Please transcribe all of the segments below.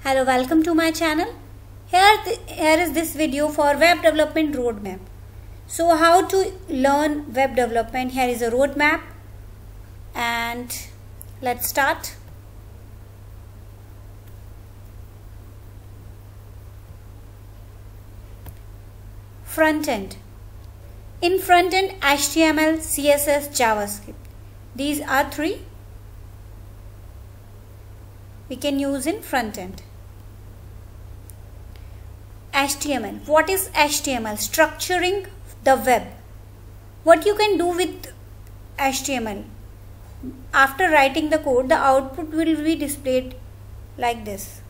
Hello, welcome to my channel. Here is this video for web development roadmap. So how to learn web development? Here is a roadmap and let's start. Front end. In front end, HTML, CSS, JavaScript. These are three we can use in front end. HTML. What is HTML? Structuring the web. What you can do with HTML? After writing the code, the output will be displayed like this.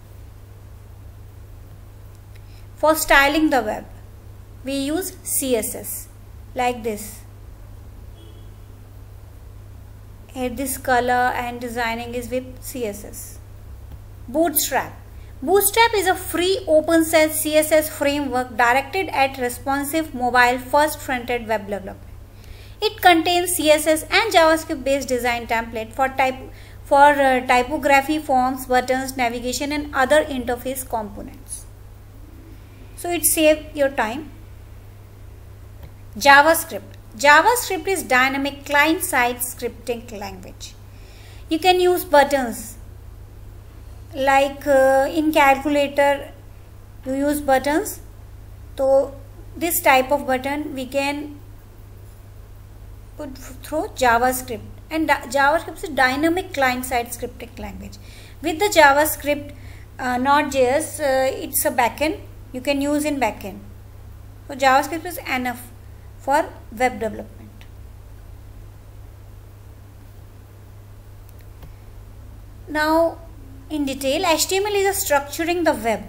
For styling the web, we use CSS like this. Here this color and designing is with CSS. Bootstrap. Bootstrap is a free open source CSS framework directed at responsive mobile first front-end web development. It contains CSS and JavaScript based design template for typography, forms, buttons, navigation and other interface components. So it saves your time. JavaScript. JavaScript is dynamic client-side scripting language. You can use buttons. Like in calculator you use buttons, so this type of button we can put through JavaScript, and JavaScript is a dynamic client-side scripting language. With the JavaScript Node.js, it's a backend you can use in backend. So JavaScript is enough for web development. Now in detail, HTML is a structuring the web.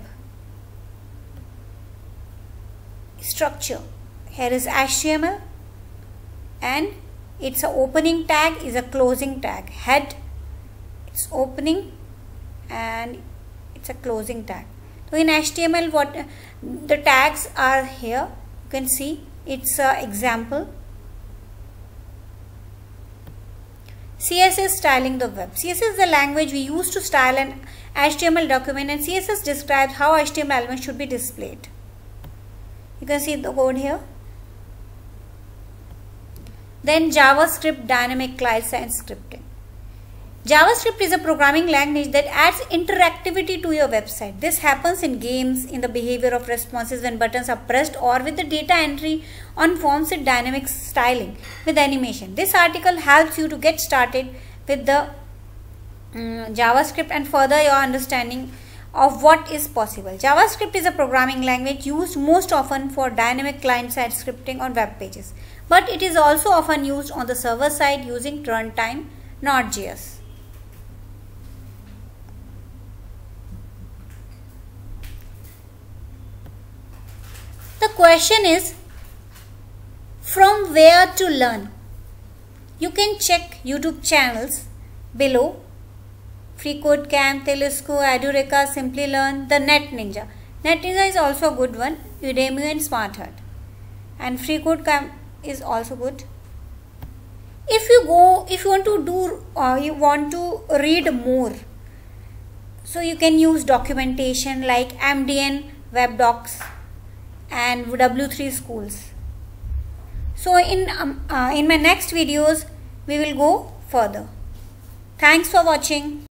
Structure. Here is HTML and it's a opening tag is a closing tag. Head, it's opening and it's a closing tag. So in HTML, what the tags are here, you can see it's a example. CSS styling the web. CSS is the language we use to style an HTML document, and CSS describes how HTML elements should be displayed. You can see the code here. Then JavaScript dynamic client-side scripting. JavaScript is a programming language that adds interactivity to your website. This happens in games, in the behavior of responses when buttons are pressed, or with the data entry on forms with dynamic styling with animation. This article helps you to get started with the JavaScript and further your understanding of what is possible. JavaScript is a programming language used most often for dynamic client-side scripting on web pages, but it is also often used on the server side using runtime Node.js. The question is, from where to learn? You can check YouTube channels below: FreeCodeCamp, Telesco, Edureka, Simplilearn, the NetNinja. NetNinja is also a good one, Udemy and SmartHeart. And FreeCodeCamp is also good. If you want to read more, so you can use documentation like MDN Web Docs and W3 Schools. So in my next videos we will go further. Thanks for watching.